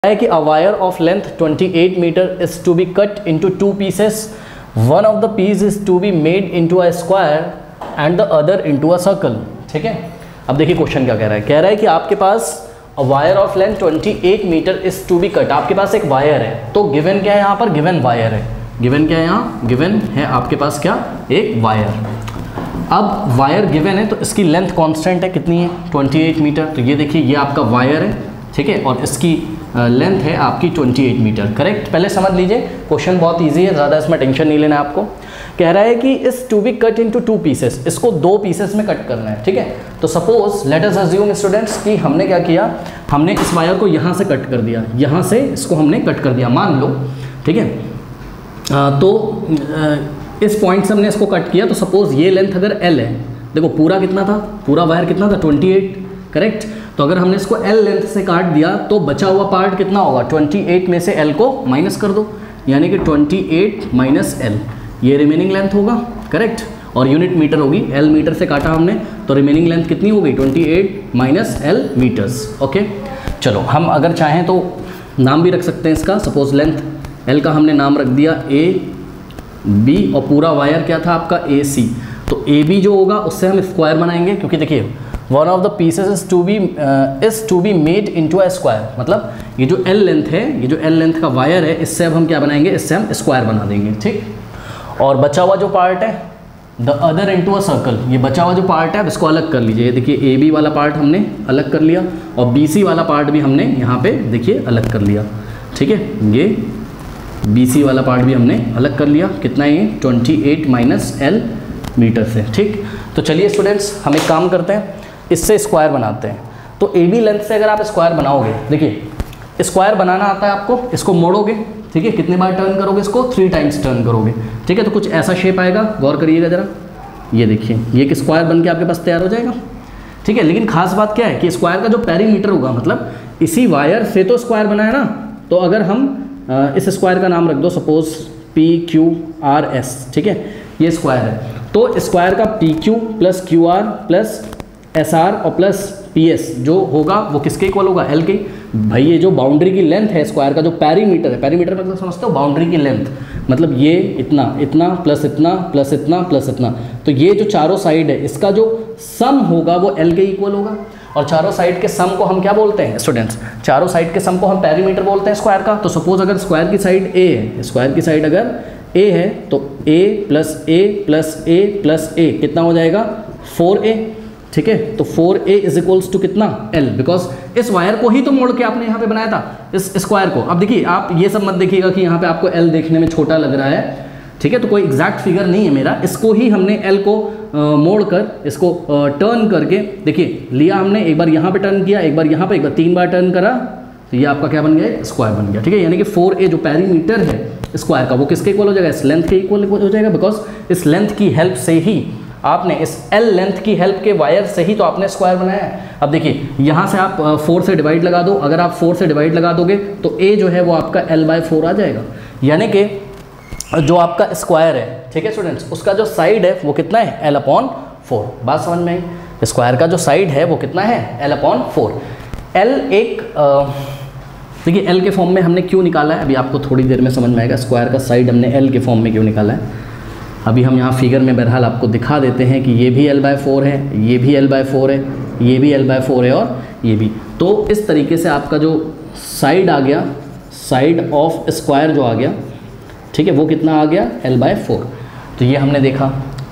है कि a wire of length 28 metre is to be cut into 2 pieces, one of the piece is to be made into a square and the other into a circle. ठीक है, अब देखिए question क्या कह रहा है कि आपके पास a wire of length 28 metre is to be cut, आपके पास एक वायर है, तो गिवन क्या है यहाँ पर, गिवन वायर है, गिवन क्या है यहाँ, गिवन है आपके पास क्या, एक वायर। अब वायर गिवन है तो इसकी लेंथ कांस्टेंट है, कितनी है 28 मीटर, तो ये देखिए ये आपका वायर है, ठीक है, और इसकी लेंथ है आपकी 28 मीटर। करेक्ट, पहले समझ लीजिए क्वेश्चन बहुत इजी है, ज़्यादा इसमें टेंशन नहीं लेना है आपको। कह रहा है कि is to be cut into 2 pieces, इसको 2 पीसेस में कट करना है। ठीक है, तो suppose let us assume students कि हमने क्या किया, हमने इस वायर को यहाँ से कट कर दिया, यहाँ से इसको हमने कट कर दिया मान लो, ठीक है, तो इस पॉइंट से हमने इसको कट किया, तो सपोज ये लेंथ अगर L है, देखो पूरा कितना था, पूरा वायर कितना था 28, करेक्ट, तो अगर हमने इसको L लेंथ से काट दिया तो बचा हुआ पार्ट कितना होगा, 28 में से L को माइनस कर दो, यानी कि 28 माइनस L, ये रिमेनिंग लेंथ होगा, करेक्ट, और यूनिट मीटर होगी, L मीटर से काटा हमने, तो रिमेनिंग लेंथ कितनी हो गई 28 माइनस L मीटर्स। ओके, चलो हम अगर चाहें तो नाम भी रख सकते हैं इसका, सपोज लेंथ L का हमने नाम रख दिया A B और पूरा वायर क्या था आपका AC, तो AB जो होगा उससे हम स्क्वायर बनाएंगे, क्योंकि देखिए one of the pieces is to be made into a square, मतलब ये जो L लेंथ है, ये जो L लेंथ का वायर है, इससे अब हम क्या बनाएंगे, इससे हम स्क्वायर बना देंगे। ठीक, और बचा हुआ जो पार्ट है the other into a circle, ये बचा हुआ जो पार्ट है अब इसको अलग कर लीजिए, ये देखिए AB वाला पार्ट हमने अलग कर लिया और BC वाला पार्ट भी हमने यहाँ पे देखिए अलग कर लिया। ठीक है, ये BC वाला पार्ट भी हमने अलग कर लिया, कितना है ये 28 माइनस L मीटर से। ठीक, तो चलिए स्टूडेंट्स हम एक काम करते हैं, इससे स्क्वायर बनाते हैं। तो AB लेंथ से अगर आप स्क्वायर बनाओगे, देखिए स्क्वायर बनाना आता है आपको, इसको मोड़ोगे, ठीक है, कितने बार टर्न करोगे इसको, 3 टाइम्स टर्न करोगे, ठीक है, तो कुछ ऐसा शेप आएगा, गौर करिएगा ज़रा, ये देखिए ये कि स्क्वायर बन के आपके पास तैयार हो जाएगा। ठीक है, लेकिन खास बात क्या है कि स्क्वायर का जो पेरीमीटर होगा, मतलब इसी वायर से तो स्क्वायर बना है ना, तो अगर हम इस स्क्वायर का नाम रख दो सपोज PQRS, ठीक है, ये स्क्वायर है, तो स्क्वायर का PQ plus QR plus SR और प्लस PS जो होगा वो किसके इक्वल होगा, L के। भाई ये जो बाउंड्री की लेंथ है स्क्वायर का, जो पेरीमीटर है, पेरीमीटर मतलब समझते हो बाउंड्री की लेंथ, मतलब ये इतना इतना प्लस इतना प्लस इतना प्लस इतना, तो ये जो चारों साइड है इसका जो सम होगा वो L के इक्वल होगा। और चारों साइड के सम को हम क्या बोलते हैं स्टूडेंट्स, चारों साइड के सम को हम पेरीमीटर बोलते हैं स्क्वायर का। तो सपोज अगर स्क्वायर की साइड A है, स्क्वायर की साइड अगर A है तो A plus A plus A plus A कितना हो जाएगा 4A। ठीक है, तो 4A इज इक्वल्स टू कितना L, बिकॉज इस वायर को ही तो मोड़ के आपने यहाँ पे बनाया था, इस स्क्वायर को। अब देखिए आप ये सब मत देखिएगा कि यहाँ पे आपको L देखने में छोटा लग रहा है, ठीक है, तो कोई एग्जैक्ट फिगर नहीं है मेरा, इसको ही हमने L को मोड़ कर इसको टर्न करके देखिए लिया हमने, एक बार यहाँ पे टर्न किया, एक बार यहाँ पे, एक बार 3 बार टर्न करा, तो ये आपका क्या बन गया, स्क्वायर बन गया। ठीक है, यानी कि 4A जो पेरीमीटर है स्क्वायर का वो किसके इक्वल हो जाएगा, इस लेंथ के इक्वल हो जाएगा, बिकॉज इस लेंथ की हेल्प से ही आपने, इस L लेंथ की हेल्प के वायर से ही तो आपने स्क्वायर बनाया है। अब देखिए यहाँ से आप 4 से डिवाइड लगा दो, अगर आप 4 से डिवाइड लगा दोगे तो A जो है वो आपका L/4 आ जाएगा, यानी कि जो आपका स्क्वायर है, ठीक है स्टूडेंट्स, उसका जो साइड है वो कितना है L/4। बात समझ में आई, स्क्वायर का जो साइड है वो कितना है L/4। L एक देखिए L के फॉर्म में हमने क्यों निकाला है, अभी आपको थोड़ी देर में समझ में आएगा स्क्वायर का साइड हमने L के फॉर्म में क्यों निकाला है। अभी हम यहाँ फिगर में बहरहाल आपको दिखा देते हैं कि ये भी L/4 है, ये भी L/4 है, ये भी L/4 है और ये भी। तो इस तरीके से आपका जो साइड आ गया, साइड ऑफ स्क्वायर जो आ गया, ठीक है, वो कितना आ गया L/4। तो ये हमने देखा।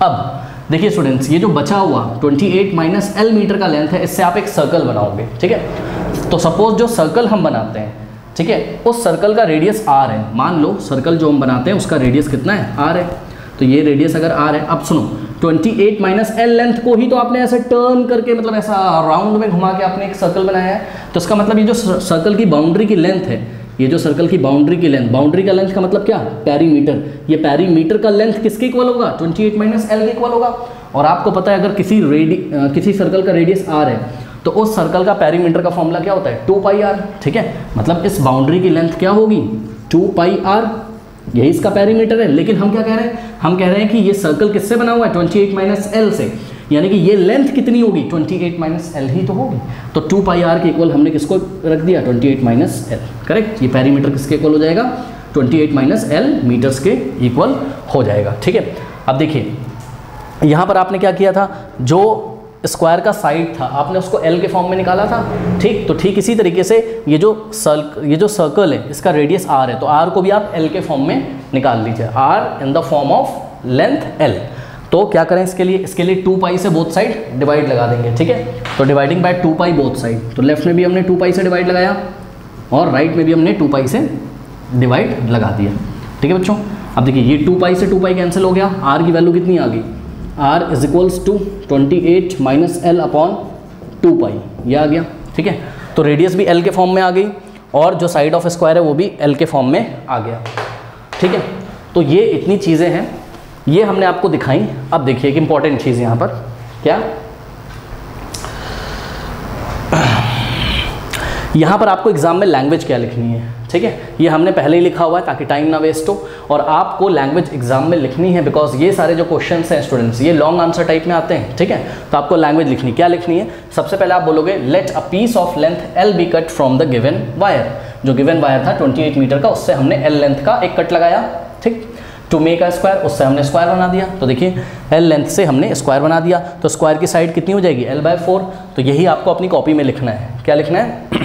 अब देखिए स्टूडेंट्स, ये जो बचा हुआ 28 माइनस L मीटर का लेंथ है, इससे आप एक सर्कल बनाओगे। ठीक है, तो सपोज जो सर्कल हम बनाते हैं, ठीक है, उस सर्कल का रेडियस R है, मान लो सर्कल जो हम बनाते हैं उसका रेडियस कितना है R है, तो ये रेडियस अगर R है, अब सुनो 28 माइनस L लेंथ को ही तो आपने ऐसे टर्न करके, मतलब ऐसा राउंड में घुमा के आपने एक सर्कल बनाया है, तो इसका मतलब ये जो सर्कल की बाउंड्री की लेंथ है, ये जो सर्कल की बाउंड्री की लेंथ, बाउंड्री का लेंथ का मतलब क्या, पेरीमीटर, ये पेरीमीटर का लेंथ किसके इक्वल होगा 28 माइनस L के इक्वल होगा। और आपको पता है अगर किसी सर्कल का रेडियस R है तो उस सर्कल का पेरीमीटर का फॉर्मूला क्या होता है 2πr। ठीक है, मतलब इस बाउंड्री की लेंथ क्या होगी 2πr, यही इसका पेरीमीटर है। लेकिन हम क्या कह रहे हैं, हम कह रहे हैं कि ये सर्कल किससे बना हुआ है 28 माइनस L से, यानी कि ये लेंथ कितनी होगी 28 माइनस एल ही तो होगी। तो 2 पाई आर के इक्वल हमने किसको रख दिया 28 माइनस एल, करेक्ट। ये पेरीमीटर किसके इक्वल हो जाएगा 28 माइनस एल मीटर्स के इक्वल हो जाएगा, ठीक है। अब देखिए यहाँ पर आपने क्या किया था, जो स्क्वायर का साइड था आपने उसको एल के फॉर्म में निकाला था, ठीक। तो ठीक इसी तरीके से ये जो सर्कल है इसका रेडियस आर है, तो आर को भी आप एल के फॉर्म में निकाल लीजिए, or in the form of length L. तो क्या करें इसके लिए 2 पाई से बोथ साइड डिवाइड लगा देंगे, ठीक है। तो dividing by 2 pi both side, तो लेफ्ट में भी हमने 2 पाई से डिवाइड लगाया और राइट में भी हमने 2 पाई से डिवाइड लगा दिया, ठीक है बच्चों। अब देखिए ये 2 पाई से 2 पाई कैंसिल हो गया, आर की वैल्यू कितनी आ गई, r is equals to 28 minus L upon 2 pi, ये आ गया, ठीक है। तो रेडियस भी l के फॉर्म में आ गई और जो साइड ऑफ स्क्वायर है वो भी l के फॉर्म में आ गया, ठीक है। तो ये इतनी चीज़ें हैं, ये हमने आपको दिखाई। अब देखिए एक इंपॉर्टेंट चीज़ यहाँ पर क्या, यहाँ पर आपको एग्जाम में लैंग्वेज क्या लिखनी है, ठीक है। ये हमने पहले ही लिखा हुआ है ताकि टाइम ना वेस्ट हो, और आपको लैंग्वेज एग्जाम में लिखनी है बिकॉज ये सारे जो क्वेश्चंस हैं स्टूडेंट्स ये लॉन्ग आंसर टाइप में आते हैं, ठीक है। तो आपको लैंग्वेज लिखनी, क्या लिखनी है, सबसे पहले आप बोलोगे let a piece of length L be cut from the given wire. जो गिवन वायर था 28 मीटर का, उससे हमने एल लेंथ का एक कट लगाया, ठीक। टू मेक अ स्क्वायर, उससे हमने स्क्वायर बना दिया। तो देखिए एल लेंथ से हमने स्क्वायर बना दिया, तो स्क्वायर की साइड कितनी हो जाएगी l/4। तो यही आपको अपनी कॉपी में लिखना है, क्या लिखना है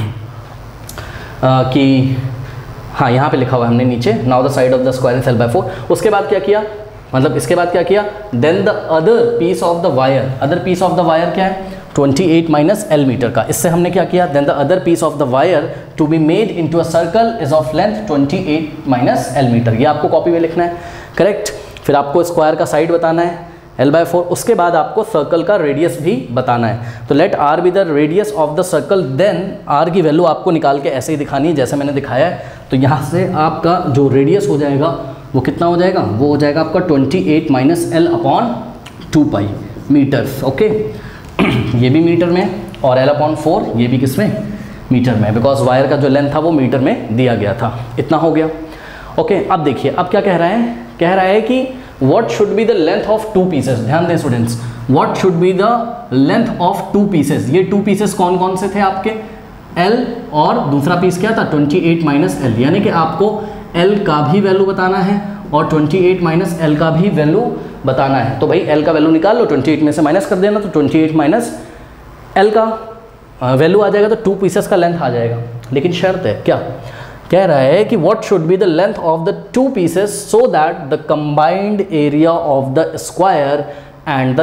कि हाँ यहाँ पे लिखा हुआ है हमने नीचे, now the side of the square is l/4। उसके बाद क्या किया, मतलब इसके बाद क्या किया, then the other piece of the wire, other piece of the wire क्या है 28 माइनस एल मीटर का, इससे हमने क्या किया, then the other piece of the wire to be made into a circle is of length 28 minus L metre, ये आपको copy में लिखना है, करेक्ट। फिर आपको स्क्वायर का साइड बताना है l/4, उसके बाद आपको सर्कल का रेडियस भी बताना है। तो let r be the radius of the circle, then r की वैल्यू आपको निकाल के ऐसे ही दिखानी है जैसे मैंने दिखाया है। तो यहाँ से आपका जो रेडियस हो जाएगा वो कितना हो जाएगा, वो हो जाएगा आपका 28 minus L upon 2 pi metres, okay. ये भी मीटर में और l/4 ये भी किस में, मीटर में, बिकॉज वायर का जो लेंथ था वो मीटर में दिया गया था। इतना हो गया, ओके। अब देखिए अब क्या कह रहा है, कह रहा है कि what should be the length of 2 pieces, ध्यान दें students, what should be the length of 2 pieces। ये 2 pieces कौन कौन से थे आपके, L और दूसरा पीस क्या था 28 माइनस एल, यानी कि आपको L का भी वैल्यू बताना है और 28 माइनस एल का भी वैल्यू बताना है। तो भाई L का वैल्यू निकाल लो, 28 में से माइनस कर देना, तो 28 माइनस L का वैल्यू आ जाएगा, तो 2 पीसेस का लेंथ आ जाएगा। लेकिन शर्त है क्या, कह रहा है कि what should be the length of the 2 pieces so that the combined area of the square and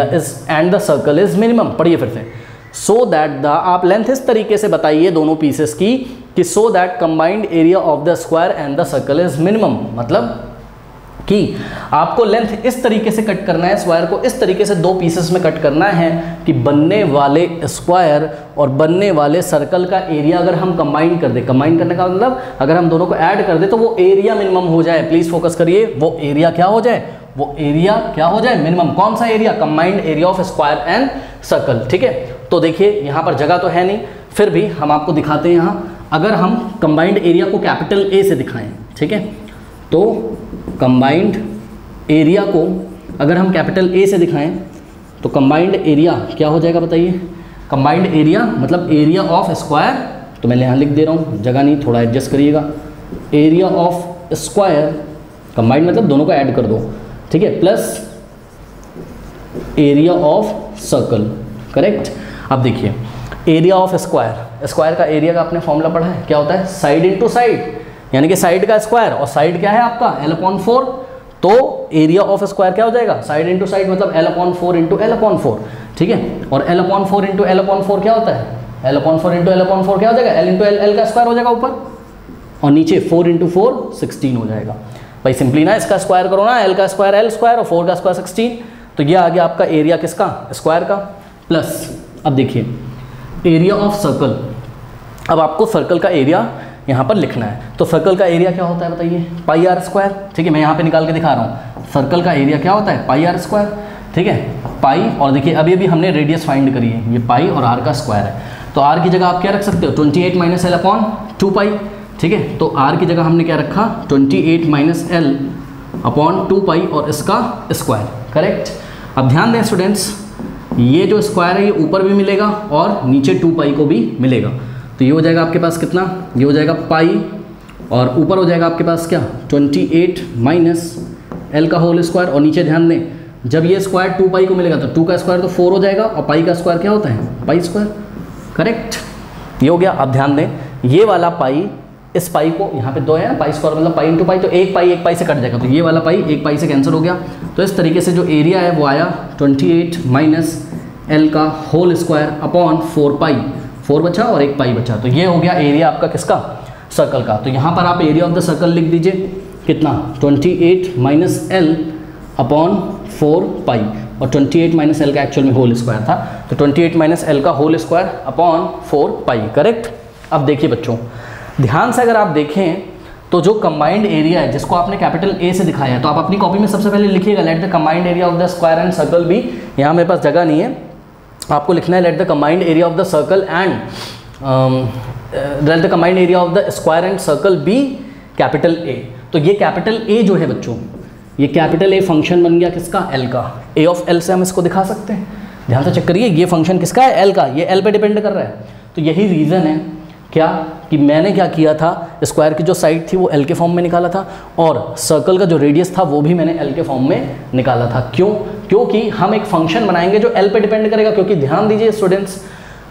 the circle is minimum। पढ़िए फिर से, so that the, आप लेंथ इस तरीके से बताइए दोनों पीसेस की कि so that combined area of the square and the circle is minimum, मतलब कि आपको लेंथ इस तरीके से कट करना है, स्क्वायर को इस तरीके से 2 पीसेस में कट करना है कि बनने वाले स्क्वायर और बनने वाले सर्कल का एरिया अगर हम कंबाइन कर दें, कंबाइन करने का मतलब अगर हम दोनों को ऐड कर दें तो वो एरिया मिनिमम हो जाए। प्लीज़ फोकस करिए, वो एरिया क्या हो जाए, वो एरिया क्या हो जाए मिनिमम। कौन सा area, combined area of square and circle, ठीक है। तो देखिए यहाँ पर जगह तो है नहीं, फिर भी हम आपको दिखाते हैं। यहाँ अगर हम कंबाइंड एरिया को कैपिटल ए से दिखाएं, ठीक है, तो कंबाइंड एरिया को अगर हम कैपिटल ए से दिखाएं तो कंबाइंड एरिया क्या हो जाएगा बताइए। कंबाइंड एरिया मतलब एरिया ऑफ स्क्वायर, तो मैं यहाँ लिख दे रहा हूँ, जगह नहीं, थोड़ा एडजस्ट करिएगा। एरिया ऑफ स्क्वायर, कंबाइंड मतलब दोनों को ऐड कर दो, ठीक है, plus area of circle, correct. अब देखिए एरिया ऑफ स्क्वायर, स्क्वायर का एरिया का आपने फॉर्मूला पढ़ा है, क्या होता है, साइड इंटू साइड, यानी कि साइड का स्क्वायर, और साइड क्या है आपका l/4, तो एरिया ऑफ स्क्वायर क्या हो जाएगा, साइड इंटू साइड मतलब l/4 इंटू l/4, ठीक है। और l/4 इंटू l/4 क्या होता है, l/4 इंटू l/4 क्या हो जाएगा, l इंटू l का स्क्वायर हो जाएगा ऊपर, और नीचे 4 इंटू 4 16 हो जाएगा। भाई सिंपली ना इसका स्क्वायर करो ना, l का स्क्वायर l स्क्वायर और 4 का स्क्वायर 16, तो ये आ गया आपका एरिया किसका, स्क्वायर का। प्लस अब देखिए एरिया ऑफ सर्कल, अब आपको सर्कल का एरिया यहाँ पर लिखना है। तो सर्कल का एरिया क्या होता है बताइए, पाई आर स्क्वायर, ठीक है। मैं यहाँ पे निकाल के दिखा रहा हूँ, सर्कल का एरिया क्या होता है, पाई आर स्क्वायर, ठीक है, पाई। और देखिए अभी अभी हमने रेडियस फाइंड करी है, ये पाई और आर का स्क्वायर है, तो आर की जगह आप क्या रख सकते हो, 28 माइनस एल अपॉन 2 पाई, ठीक है। तो आर की जगह हमने क्या रखा, 28 माइनस एल अपॉन 2 पाई और इसका स्क्वायर, करेक्ट। अब ध्यान दें स्टूडेंट्स, ये जो स्क्वायर है ये ऊपर भी मिलेगा और नीचे 2 पाई को भी मिलेगा। तो ये हो जाएगा आपके पास कितना, ये हो जाएगा पाई और ऊपर हो जाएगा आपके पास क्या 28 माइनस एल का होल स्क्वायर। और नीचे ध्यान दें जब ये स्क्वायर 2 पाई को मिलेगा तो 2 का स्क्वायर तो 4 हो जाएगा और पाई का स्क्वायर क्या होता है पाई स्क्वायर, करेक्ट। ये हो गया। अब ध्यान दें ये वाला पाई इस पाई को यहाँ पे 2 है ना, पाई स्क्वायर मतलब पाई इंटू पाई, तो एक पाई से कट जाएगा, तो ये वाला पाई एक पाई से कैंसिल हो गया। तो इस तरीके से जो एरिया है वो आया 28 माइनस एल का होल स्क्वायर अपॉन 4 पाई, 4 बचा और एक पाई बचा। तो ये हो गया एरिया आपका किसका, सर्कल का। तो यहाँ पर आप एरिया ऑफ द सर्कल लिख दीजिए कितना 28 माइनस एल अपॉन 4 पाई, और 28 माइनस एल का एक्चुअल में होल स्क्वायर था, तो 28 माइनस एल का whole square upon 4 pi, correct. अब देखिए बच्चों ध्यान से अगर आप देखें तो जो कंबाइंड एरिया है जिसको आपने कैपिटल ए से दिखाया है, तो आप अपनी कॉपी में सबसे पहले लिखिएगा let the combined area of the square and circle be. यहाँ मेरे पास जगह नहीं है, आपको लिखना है let the combined area of the circle and let the combined area of the square and circle be capital A. तो ये कैपिटल ए जो है बच्चों, ये कैपिटल ए फंक्शन बन गया किसका, एल का। ए ऑफ एल से हम इसको दिखा सकते हैं, ध्यान से चेक करिए, ये फंक्शन किसका है, एल का, ये एल पे डिपेंड कर रहा है। तो यही रीज़न है क्या कि मैंने क्या किया था, स्क्वायर की जो साइड थी वो एल के फॉर्म में निकाला था और सर्कल का जो रेडियस था वो भी मैंने एल के फॉर्म में निकाला था। क्यों, क्योंकि हम एक फंक्शन बनाएंगे जो एल पे डिपेंड करेगा। क्योंकि ध्यान दीजिए स्टूडेंट्स,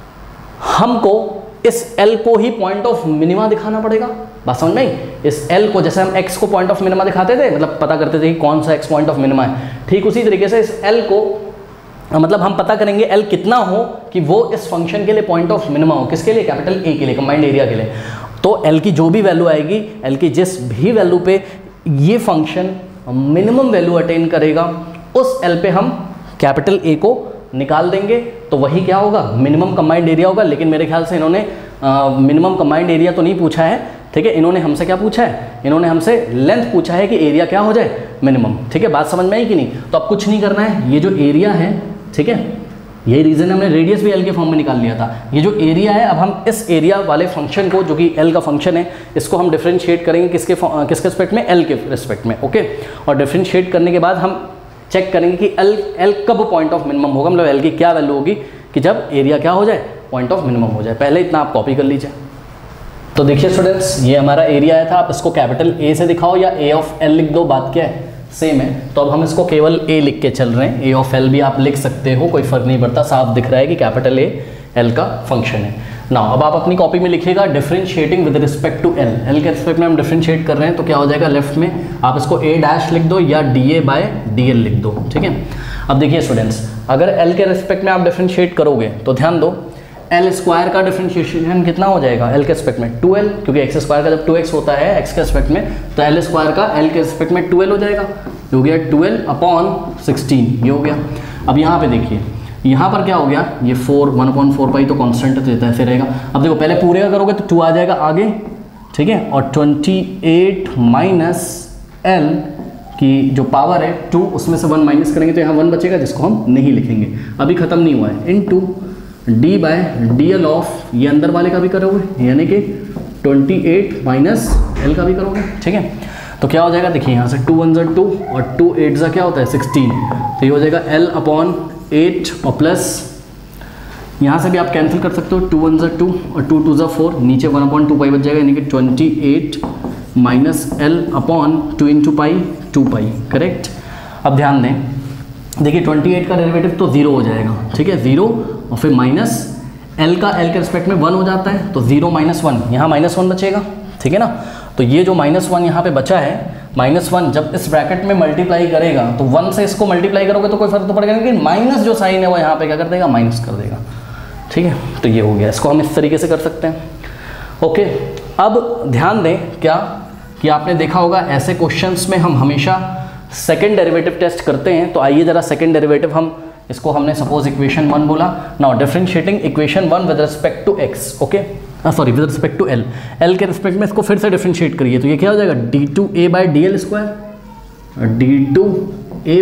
हमको इस एल को ही पॉइंट ऑफ मिनिमा दिखाना पड़ेगा, बात समझ में आई। इस एल को जैसे हम एक्स को पॉइंट ऑफ मिनिमा दिखाते थे, मतलब पता करते थे कि कौन सा एक्स पॉइंट ऑफ मिनिमा है, ठीक उसी तरीके से इस एल को मतलब हम पता करेंगे एल कितना हो कि वो इस फंक्शन के लिए पॉइंट ऑफ मिनिमा हो, किसके लिए, कैपिटल ए के लिए, कंबाइंड एरिया के लिए। तो एल की जो भी वैल्यू आएगी, एल की जिस भी वैल्यू पे ये फंक्शन मिनिमम वैल्यू अटेन करेगा, उस एल पे हम कैपिटल ए को निकाल देंगे, तो वही क्या होगा, मिनिमम कंबाइंड एरिया होगा। लेकिन मेरे ख्याल से इन्होंने मिनिमम कंबाइंड एरिया तो नहीं पूछा है, ठीक है, इन्होंने हमसे क्या पूछा है, इन्होंने हमसे लेंथ पूछा है कि एरिया क्या हो जाए, मिनिमम। ठीक है, बात समझ में आई कि नहीं। तो अब कुछ नहीं करना है, ये जो एरिया है, ठीक है, यही रीज़न हमने रेडियस भी एल के फॉर्म में निकाल लिया था। ये जो एरिया है, अब हम इस एरिया वाले फंक्शन को, जो कि एल का फंक्शन है, इसको हम डिफरेंशिएट करेंगे किसके रिस्पेक्ट में, एल के रिस्पेक्ट में, ओके। और डिफरेंशिएट करने के बाद हम चेक करेंगे कि एल कब पॉइंट ऑफ मिनिमम होगा, मतलब एल की क्या वैल्यू होगी कि जब एरिया क्या हो जाए, पॉइंट ऑफ मिनिमम हो जाए। पहले इतना आप कॉपी कर लीजिए। तो देखिए स्टूडेंट्स, ये हमारा एरिया आया था, आप इसको कैपिटल ए से दिखाओ या ए ऑफ एल लिख दो, बात क्या है, सेम है। तो अब हम इसको केवल ए लिख के चल रहे हैं, ए ऑफ एल भी आप लिख सकते हो, कोई फर्क नहीं पड़ता, साफ दिख रहा है कि कैपिटल ए एल का फंक्शन है। नाउ अब आप अपनी कॉपी में लिखिएगा differentiating with respect to L, L के रिस्पेक्ट में हम डिफरेंशिएट कर रहे हैं, तो क्या हो जाएगा, लेफ्ट में आप इसको ए डैश लिख दो या D A by D L लिख दो, ठीक है। अब देखिए स्टूडेंट्स, अगर एल के रिस्पेक्ट में आप डिफरेंशिएट करोगे तो ध्यान दो, एल स्क्वायर का डिफरेंशिएशन कितना हो जाएगा एल के रिस्पेक्ट में, 2l, क्योंकि एक्स स्क्वायर का जब 2x होता है एक्स के रिस्पेक्ट में, तो एल स्क्वायर का एल के रिस्पेक्ट में 2l हो जाएगा, हो गया 2l अपॉन 16, ये हो गया। अब यहाँ पे देखिए, यहाँ पर क्या हो गया, ये 1/4 पाई तो कांस्टेंट देता है, ऐसे रहेगा। अब देखो पहले पूरे का करोगे तो 2 आ जाएगा आगे, ठीक है, और 28 माइनस एल की जो पावर है 2, उसमें से 1 माइनस करेंगे तो यहाँ 1 बचेगा, जिसको हम नहीं लिखेंगे, अभी खत्म नहीं हुआ है, into D by D L of, ये अंदर वाले का भी करोगे, यानी कि 28 माइनस एल का भी करोगे, ठीक है। तो क्या हो जाएगा, देखिए यहाँ से 2 1 ज़ा 2 और 2 8 ज़ा क्या होता है 16, तो ये हो जाएगा एल अपॉन 8 और प्लस यहाँ से भी आप कैंसिल कर सकते हो, 2 1 ज़ा 2 और 2 2 ज़ा 4, नीचे 1/2 पाई बच जाएगा, यानी कि 28 minus L upon 2 into pi 2 pi, correct. अब ध्यान दें, देखिए 28 का डेरिवेटिव तो 0 हो जाएगा, ठीक है, 0 और फिर माइनस एल का एल के रिस्पेक्ट में 1 हो जाता है, तो 0 माइनस 1, यहाँ -1 बचेगा, ठीक है ना। तो ये जो -1 यहाँ पे बचा है, -1 जब इस ब्रैकेट में मल्टीप्लाई करेगा तो 1 से इसको मल्टीप्लाई करोगे तो कोई फर्क तो पड़ेगा, लेकिन माइनस जो साइन है वो यहाँ पे क्या कर देगा, माइनस कर देगा, ठीक है। तो ये हो गया, इसको हम इस तरीके से कर सकते हैं, ओके। अब ध्यान दें क्या कि आपने देखा होगा ऐसे क्वेश्चंस में हम हमेशा सेकेंड डेरिवेटिव टेस्ट करते हैं। तो आइए ज़रा सेकेंड डेरिवेटिव, हम इसको हमने सपोज इक्वेशन 1 बोला, now differentiating equation 1 with respect to X, okay, sorry with respect to L, L के रिस्पेक्ट में इसको फिर से डिफरेंशिएट करिए, तो ये क्या हो जाएगा, d2a by D L square, d2a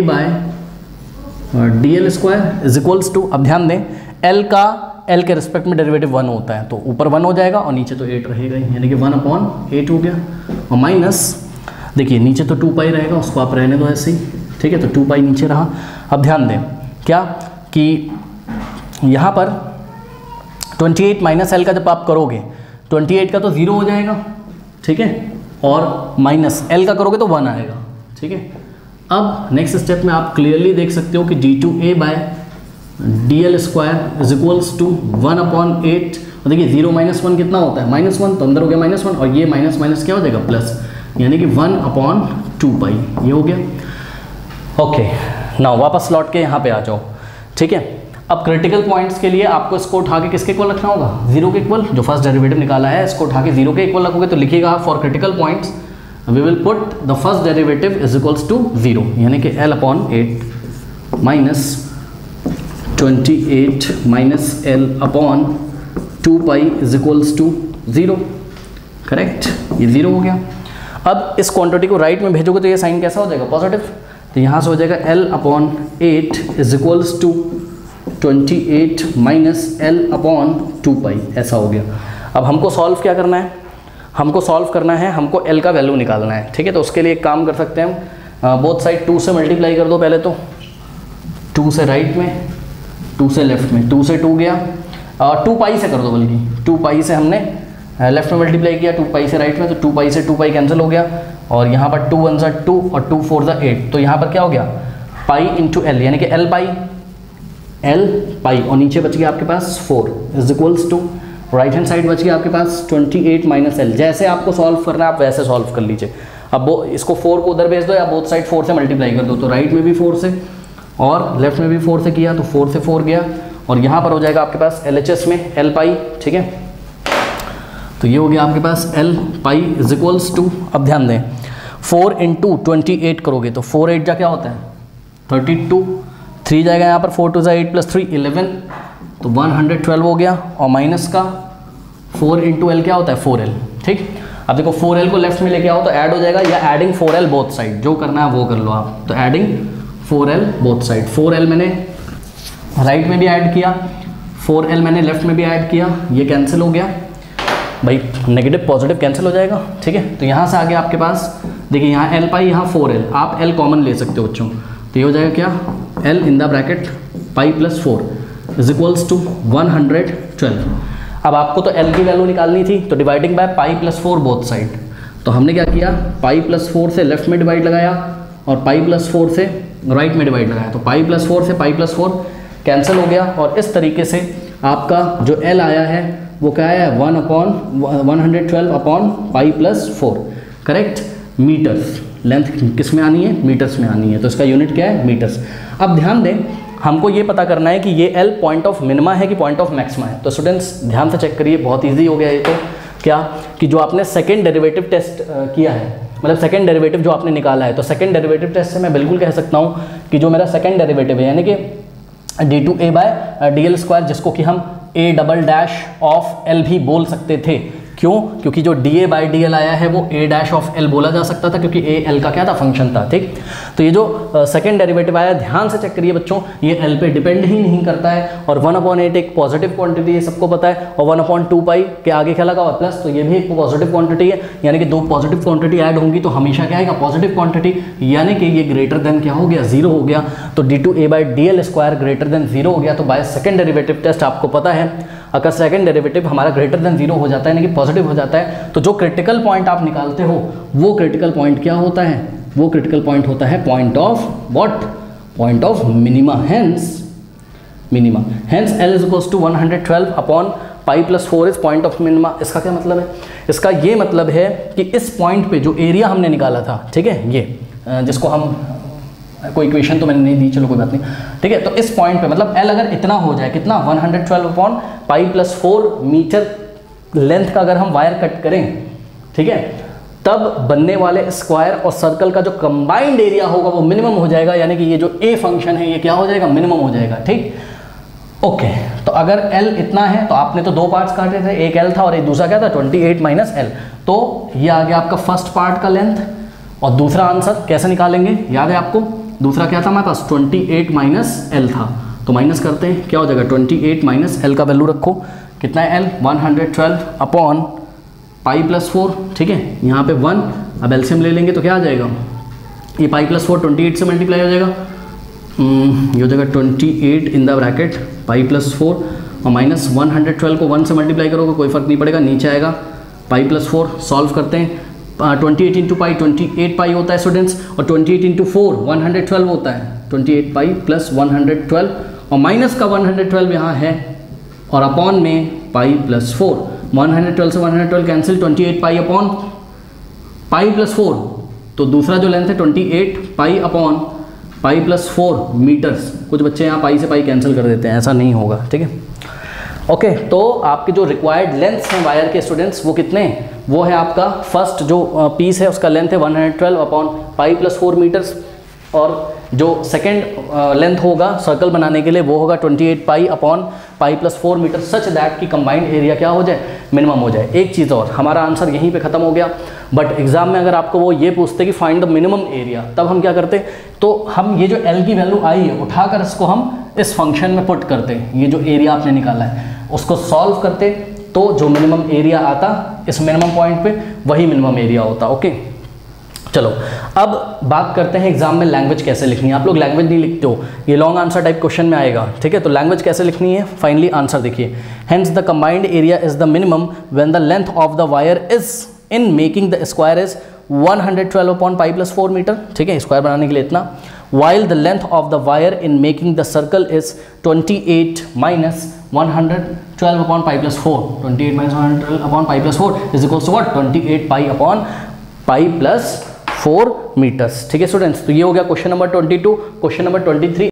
by D L square is equals to, अब ध्यान दें एल का एल के रिस्पेक्ट में डेरिवेटिव 1 होता है, तो ऊपर 1 हो जाएगा और नीचे तो 8 रहेगा, यानी कि 1/8 हो गया, और माइनस देखिए नीचे तो 2 पाई रहेगा, उसको आप रहने दो ऐसे ही, ठीक है, तो 2 पाई नीचे रहा। अब ध्यान दें क्या कि यहाँ पर 28 माइनस एल का जब आप करोगे 28 का तो 0 हो जाएगा, ठीक है, और माइनस एल का करोगे तो 1 आएगा, ठीक है। अब नेक्स्ट स्टेप में आप क्लियरली देख सकते हो कि d2a by dl square is equals to 1/8। और देखिए 0 - 1 कितना होता है -1, तो अंदर हो गया -1 और ये माइनस माइनस क्या हो जाएगा प्लस, यानी कि 1/2 ये हो गया। ओके, नाउ वापस लौट के यहाँ पे आ जाओ, ठीक है। अब क्रिटिकल पॉइंट्स के लिए आपको इसको उठा के किसके इक्वल रखना होगा, 0 के इक्वल। जो फर्स्ट डेरिवेटिव निकाला है इसको उठा के 0 के इक्वल रखोगे तो लिखिएगा for critical points we will put the first derivative is equals to 0, यानी कि L/8 minus 28 minus L/2 is equals to 0, correct, ये 0 हो गया। अब इस क्वांटिटी को राइट में भेजोगे तो ये साइन कैसा हो जाएगा, पॉजिटिव। तो यहाँ से हो जाएगा L/8 is equals to 28 minus L/2, ऐसा हो गया। अब हमको सॉल्व क्या करना है, हमको सॉल्व करना है, हमको L का वैल्यू निकालना है, ठीक है। तो उसके लिए एक काम कर सकते हैं हम, बोथ साइड 2 से मल्टीप्लाई कर दो पहले तो, 2 से राइट में 2 से लेफ्ट में, 2 से 2 गया, 2 से कर दो, बल्कि 2 से हमने लेफ्ट में मल्टीप्लाई किया, 2 से राइट में, तो 2 से 2 कैंसिल हो गया, और यहाँ पर 2 1 = 2 और 2 4 = 8, तो यहाँ पर क्या हो गया पाई इंटू एल, यानी कि L पाई, और नीचे बच गया आपके पास 4 is equals to right hand side बच गया आपके पास 28 माइनस एल। जैसे आपको सॉल्व करना है आप वैसे सॉल्व कर लीजिए। अब वो इसको 4 को उधर भेज दो या बोथ साइड 4 से मल्टीप्लाई कर दो, तो राइट में भी 4 से और लेफ्ट में भी 4 से किया तो 4 से 4 गया, और यहाँ पर हो जाएगा आपके पास LHS में L पाई, ठीक है। तो ये हो गया आपके पास L pi is equals to, अब ध्यान दें 4 × 28 करोगे तो 4 8 जा क्या होता है 32, 3 जाएगा यहाँ पर, 4 2 = 8 + 3 11, तो 112 हो गया, और माइनस का 4 × L क्या होता है 4L, ठीक। अब देखो 4L को लेफ्ट में लेके आओ तो ऐड हो जाएगा, या एडिंग 4L बोथ साइड, जो करना है वो कर लो आप। तो adding 4L both side, 4L मैंने राइट में भी ऐड किया, 4L मैंने लेफ्ट में भी ऐड किया, ये कैंसिल हो गया भाई, नेगेटिव पॉजिटिव कैंसिल हो जाएगा, ठीक है। तो यहाँ से आगे आपके पास देखिए यहाँ L पाई, यहाँ 4L, आप L कॉमन ले सकते हो बच्चों, तो ये हो जाएगा क्या L in the bracket pi + 4 is equals to 112। अब आपको तो L की वैल्यू निकालनी थी, तो dividing by pi + 4 both side, तो हमने क्या किया पाई + 4 से लेफ्ट में डिवाइड लगाया और पाई + 4 से राइट में डिवाइड लगाया, तो पाई + 4 से पाई + 4 कैंसिल हो गया, और इस तरीके से आपका जो L आया है वो क्या आया है 112/पाई + 4, करेक्ट। मीटर्स, लेंथ किस में आनी है मीटर्स में आनी है, तो इसका यूनिट क्या है मीटर्स। अब ध्यान दें हमको ये पता करना है कि ये L पॉइंट ऑफ मिनिमा है कि पॉइंट ऑफ मैक्सिमा है। तो स्टूडेंट्स ध्यान से चेक करिए, बहुत इजी हो गया ये तो, क्या कि जो आपने सेकंड डेरिवेटिव टेस्ट किया है, मतलब सेकंड डेरिवेटिव जो आपने निकाला है, तो सेकंड डेरिवेटिव टेस्ट से मैं बिल्कुल कह सकता हूँ कि जो मेरा सेकंड डेरिवेटिव है यानी कि d2a बाय dl स्क्वायर, जिसको कि हम a" ऑफ L भी बोल सकते थे, क्यों, क्योंकि जो dA बाई dl आया है वो a' ऑफ L बोला जा सकता था, क्योंकि a L का क्या था फंक्शन था, ठीक। तो ये जो सेकंड डेरिवेटिव आया, ध्यान से चेक करिए बच्चों, ये L पे डिपेंड ही नहीं करता है, और 1/8 एक पॉजिटिव क्वांटिटी है, सबको पता है, और 1/2 के आगे क्या लगा हुआ प्लस, तो ये भी एक पॉजिटिव क्वांटिटी है, यानी कि 2 पॉजिटिव क्वांटिटी ऐड होंगी तो हमेशा क्या आएगा पॉजिटिव क्वांटिटी, यानी कि ये ग्रेटर देन क्या हो गया 0 हो गया, तो d2a by dl square greater than 0 हो गया। तो बाय सेकंड डेरिवेटिव टेस्ट आपको पता है, अगर सेकंड डेरिवेटिव हमारा ग्रेटर देन 0 हो जाता है, यानी कि पॉजिटिव हो जाता है, तो जो क्रिटिकल पॉइंट आप निकालते हो वो क्रिटिकल पॉइंट क्या होता है, वो क्रिटिकल पॉइंट होता है point of what, point of minima, hence minima, hence L is equals to 112/पाई + 4 इज पॉइंट ऑफ मिनिमा। इसका क्या मतलब है, इसका ये मतलब है कि इस पॉइंट पे जो एरिया हमने निकाला था, ठीक है, ये जिसको हम कोई इक्वेशन तो मैंने नहीं दी, चलो कोई बात नहीं, ठीक है। तो इस पॉइंट पे मतलब L अगर इतना हो जाए, कितना 112/पाई + 4 मीटर लेंथ का अगर हम वायर कट करें, ठीक है, तब बनने वाले स्क्वायर और सर्कल का जो कंबाइंड एरिया होगा वो मिनिमम हो जाएगा, यानी कि ये जो A फंक्शन है ये क्या हो जाएगा मिनिमम हो जाएगा, ठीक। ओके, तो अगर L इतना है तो आपने तो 2 पार्ट्स काटे थे, एक L था और एक दूसरा क्या था 28 माइनस L, तो ये आ गया आपका फर्स्ट पार्ट का लेंथ, और दूसरा आंसर कैसे निकालेंगे याद है आपको, दूसरा क्या था हमारे पास 28 माइनस L था, तो माइनस करते हैं क्या हो जाएगा 28 माइनस L का वैल्यू रखो, कितना है L 112/पाई + 4, ठीक है, यहाँ पे 1, अब एलसीएम ले लेंगे तो क्या आ जाएगा, ये पाई + 4 28 से मल्टीप्लाई हो जाएगा, ये हो जाएगा 28 in the bracket pi plus 4 और माइनस 112 को 1 से मल्टीप्लाई करोगे कोई फर्क नहीं पड़ेगा, नीचे आएगा पाई प्लस 4। सॉल्व करते हैं, 28 इंटू पाई 28 पाई होता है स्टूडेंट्स, और 28 इंटू 4 112 होता है, 28 पाई प्लस 112 और माइनस का 112 यहाँ है और अपॉन में पाई प्लस 4। 112 से 112 cancel, 28 pi upon pi plus 4, तो दूसरा जो लेंथ है 28 pi upon pi plus 4 meters. कुछ बच्चे यहाँ पाई से पाई कैंसिल कर देते हैं, ऐसा नहीं होगा, ठीक है। ओके, तो आपके जो रिक्वायर्ड लेंथ्स हैं वायर के स्टूडेंट्स वो कितने हैं, वो है आपका फर्स्ट जो पीस है उसका लेंथ है 112 अपॉन पाई प्लस 4 मीटर्स, और जो सेकेंड लेंथ होगा सर्कल बनाने के लिए वो होगा 28 pi upon pi plus 4 meter, such that कि कंबाइंड एरिया क्या हो जाए, मिनिमम हो जाए। एक चीज़ और, हमारा आंसर यहीं पे ख़त्म हो गया, बट एग्जाम में अगर आपको वो ये पूछते कि फाइंड द मिनिमम एरिया, तब हम क्या करते, तो हम ये जो एल की वैल्यू आई है उठाकर इसको हम इस फंक्शन में पुट करते, ये जो एरिया आपने निकाला है उसको सॉल्व करते, तो जो मिनिमम एरिया आता इस मिनिमम पॉइंट पे वही मिनिमम एरिया होता। ओके, चलो अब बात करते हैं एग्जाम में लैंग्वेज कैसे लिखनी है। आप लोग लैंग्वेज नहीं लिखते हो, ये लॉन्ग आंसर टाइप क्वेश्चन में आएगा, ठीक है। तो लैंग्वेज कैसे लिखनी है, फाइनली आंसर देखिए, hence the combined area is the minimum when the length of the wire is in making the square is 112 upon pi plus 4 meter, ठीक है, स्क्वायर बनाने के लिए इतना, while the length of the wire in making the circle is 28 minus 112 upon pi plus 4, 28 minus 112 upon pi plus 4 is equals to what, 28 pi upon pi plus 4 meters, ठीक है students. तो ये हो गया क्वेश्चन नंबर 22। Question number 23